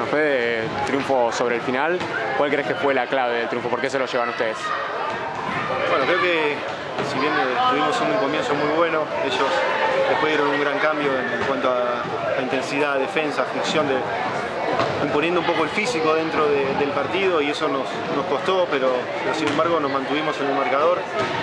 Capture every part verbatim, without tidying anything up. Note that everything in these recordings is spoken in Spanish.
Fede, triunfo sobre el final. ¿Cuál crees que fue la clave del triunfo? ¿Por qué se lo llevan ustedes? Bueno, creo que si bien tuvimos un comienzo muy bueno, ellos después dieron un gran cambio en cuanto a, a intensidad, defensa, fricción, de, imponiendo un poco el físico dentro de, del partido, y eso nos, nos costó, pero, pero sin embargo nos mantuvimos en el marcador.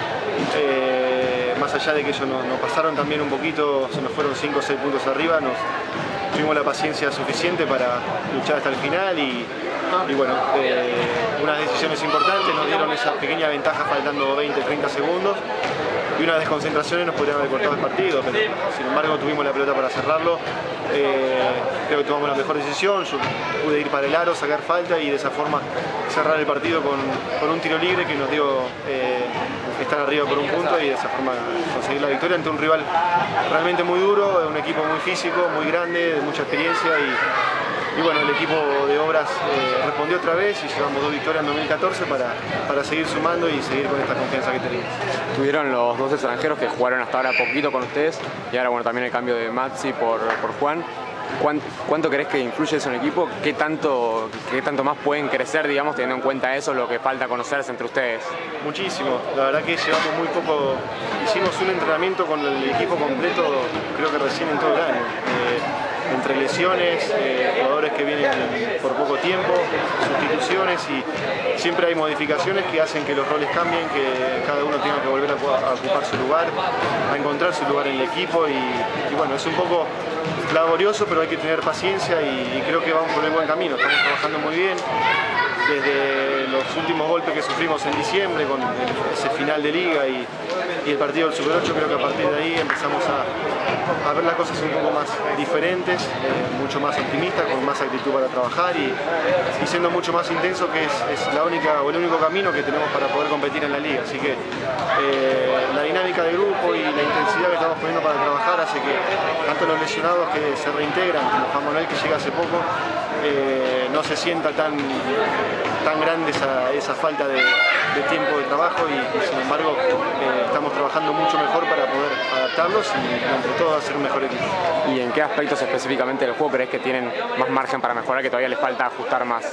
Eh, más allá de que ellos nos, nos pasaron también un poquito, se nos fueron cinco o seis puntos arriba, nos tuvimos la paciencia suficiente para luchar hasta el final y, y bueno, eh, unas decisiones importantes nos dieron esa pequeña ventaja faltando veinte a treinta segundos, y unas desconcentraciones nos podrían haber cortado el partido, pero sin embargo tuvimos la pelota para cerrarlo. Eh, creo que tomamos la mejor decisión, yo pude ir para el aro, sacar falta y de esa forma cerrar el partido con, con un tiro libre que nos dio eh, estar arriba por un punto y de esa forma conseguir la victoria ante un rival realmente muy duro, un equipo muy físico, muy grande, de mucha experiencia, y, y bueno, el equipo de Obras eh, respondió otra vez y llevamos dos victorias en dos mil catorce para, para seguir sumando y seguir con esta confianza que tenemos. Tuvieron los dos extranjeros que jugaron hasta ahora poquito con ustedes y ahora bueno, también el cambio de Maxi por, por Juan. ¿Cuánto, ¿Cuánto crees que influye eso en el equipo? ¿Qué tanto, ¿Qué tanto más pueden crecer, digamos, teniendo en cuenta eso, lo que falta conocerse entre ustedes? Muchísimo. La verdad que llevamos muy poco. Hicimos un entrenamiento con el equipo completo, creo que recién en todo el año. Eh, entre lesiones, eh, jugadores que vienen por poco tiempo, sustituciones, y siempre hay modificaciones que hacen que los roles cambien, que cada uno tenga que volver a, a ocupar su lugar, a encontrar su lugar en el equipo, y, y bueno, es un poco laborioso, pero hay que tener paciencia y, y creo que vamos por el buen camino. Estamos trabajando muy bien desde los últimos golpes que sufrimos en diciembre con ese final de liga y, y el partido del Super ocho. Creo que a partir de ahí empezamos a, a ver las cosas un poco más diferentes, eh, mucho más optimistas, con más actitud para trabajar y, y siendo mucho más intenso, que es, es la única o el único camino que tenemos para poder competir en la liga. Así que eh, la dinámica de grupo y la intensidad que estamos poniendo para trabajar hace que tanto los lesionados que se reintegran como Juan Manuel, que llega hace poco, eh, no se sienta tan, tan grande esa, esa falta de, de tiempo de trabajo, y, y sin embargo eh, estamos trabajando mucho mejor para poder adaptarlos y entre todos hacer un mejor equipo. ¿Y en qué aspectos específicamente del juego crees que tienen más margen para mejorar, que todavía les falta ajustar más?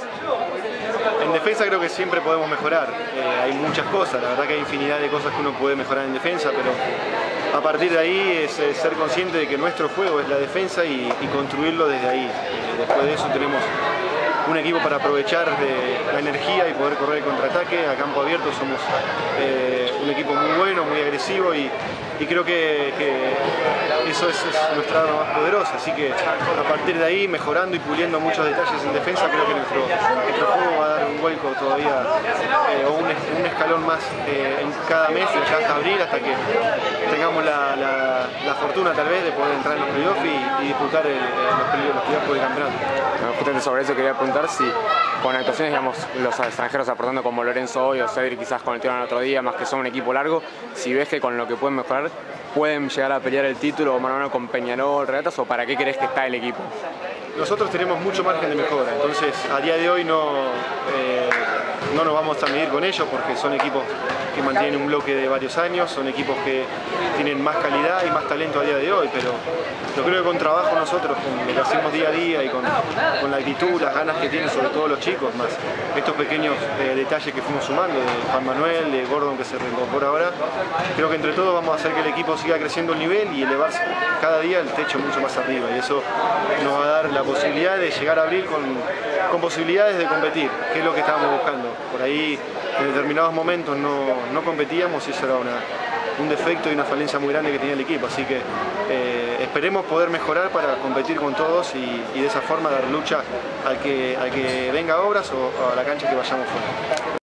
En defensa creo que siempre podemos mejorar, eh, hay muchas cosas, la verdad que hay infinidad de cosas que uno puede mejorar en defensa, pero a partir de ahí es, es ser consciente de que nuestro juego es la defensa y, y construirlo desde ahí. Eh, después de eso tenemos un equipo para aprovechar de la energía y poder correr el contraataque. A campo abierto somos eh, un equipo muy bueno, muy agresivo, y, y creo que, que eso es, es nuestra arma más poderosa. Así que a partir de ahí, mejorando y puliendo muchos detalles en defensa, creo que nuestro, nuestro juego va a dar un vuelco todavía, eh, o un, un escalón más eh, en cada mes, ya hasta abril, hasta que tengamos la, la, la fortuna tal vez de poder entrar en los playoffs y, y disputar el, los, los playoffs del campeonato. Justamente sobre eso quería preguntar si con actuaciones, digamos, los extranjeros aportando como Lorenzo hoy o Cedric quizás con el tiro el otro día, más que son un equipo largo, si ves que con lo que pueden mejorar pueden llegar a pelear el título mano a mano con Peñarol, Regatas, o para qué crees que está el equipo? Nosotros tenemos mucho margen de mejora, entonces a día de hoy no, eh, no nos vamos a medir con ellos, porque son equipos que mantienen un bloque de varios años, son equipos que tienen más calidad y más talento a día de hoy, pero yo creo que con trabajo nosotros, con lo que hacemos día a día y con, con la actitud, las ganas que tienen sobre todo los chicos, más estos pequeños eh, detalles que fuimos sumando, de Juan Manuel, de Gordon que se reincorpora ahora, creo que entre todos vamos a hacer que el equipo siga creciendo el nivel y elevarse cada día el techo mucho más arriba, y eso nos va a dar la posibilidad de llegar a abril con, con posibilidades de competir, que es lo que estábamos buscando. Por ahí en determinados momentos no, no competíamos, y eso era una, un defecto y una falencia muy grande que tenía el equipo, así que eh, esperemos poder mejorar para competir con todos y, y de esa forma dar lucha al que, al que venga a Obras o, o a la cancha que vayamos fuera.